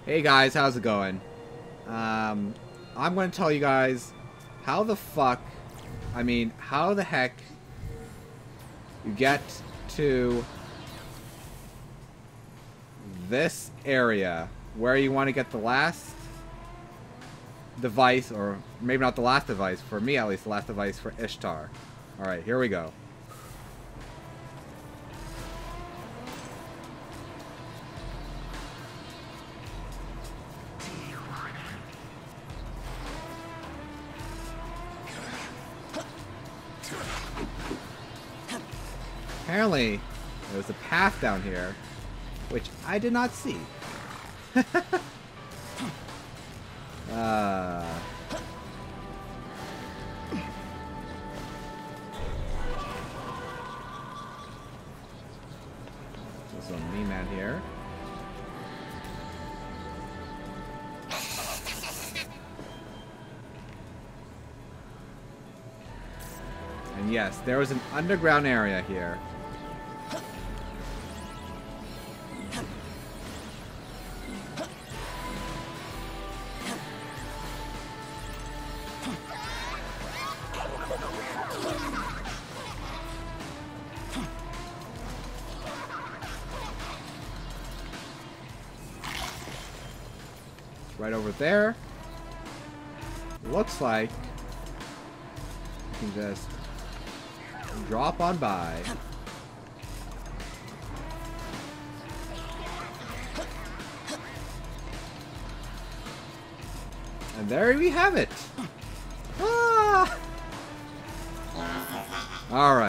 Hey guys, how's it going? I'm going to tell you guys how the heck you get to this area where you want to get the last device, or maybe not the last device, for me at least, the last device for Ishtar. Alright, here we go. Apparently, there was a path down here, which I did not see. There's some Miman here. And yes, there was an underground area here. Right over there. Looks like you can just drop on by. And there we have it. Ah! Alright.